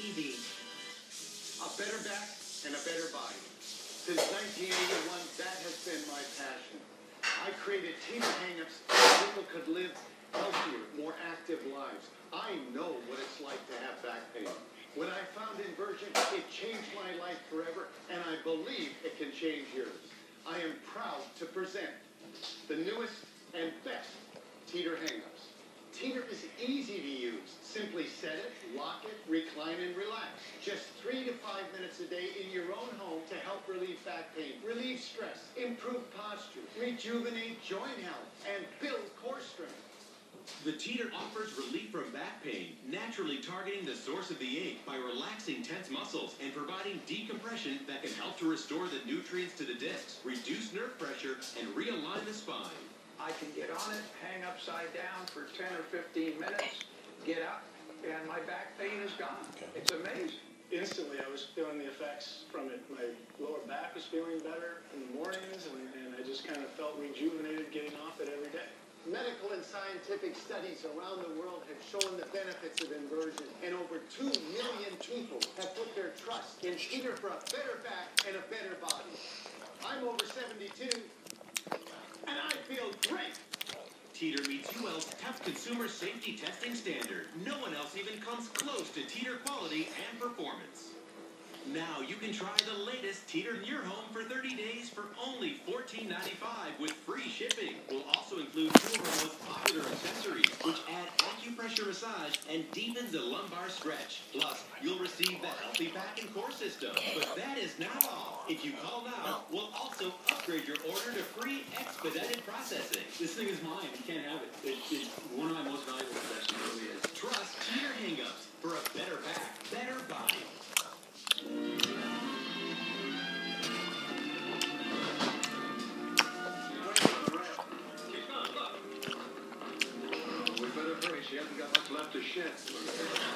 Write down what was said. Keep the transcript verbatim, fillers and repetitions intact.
easy. A better back and a better body. Since nineteen eighty-one, that has been my passion. I created Teeter Hang-Ups so people could live healthier, more active lives. I know what it's like to have back pain. When I found Inversion, it changed my life forever, and I believe it can change yours. I am proud to present the newest and best Teeter Hang-Ups. Teeter is easy to use. Simply set it, lock it, recline, and relax. Just three to five minutes a day in your own home to help relieve back pain, relieve stress, improve posture, rejuvenate joint health, and build core strength. The Teeter offers relief from back pain, naturally targeting the source of the ache by relaxing tense muscles and providing decompression that can help to restore the nutrients to the discs, reduce nerve pressure, and realign the spine. I can get on it, hang upside down for ten or fifteen minutes, get up, and my back pain is gone. Okay. It's amazing. Instantly, I was feeling the effects from it. My lower back was feeling better in the mornings, and, and I just kind of felt rejuvenated getting off it every day. Medical and scientific studies around the world have shown the benefits of inversion, and over two million people have put their trust in Teeter for a better back and a better body. I'm over seventy-two, and I feel great. Teeter meets U L's tough consumer safety testing standard. No one else even comes close to Teeter quality and performance. Now you can try the latest Teeter in your home for thirty days for only fourteen ninety-five with free shipping. We'll also include two of our most popular accessories, which add acupressure massage and deepens the lumbar stretch. Plus, you'll receive the healthy back and core system. But that is not all. If you call now, we'll also upgrade your order to free expedited processing. This thing is mine. You can't have it. it it's one of my most valuable possessions. It really is. Trust Teeter Hang-Ups for a better back, better body. We better hurry. She hasn't got much left to shit.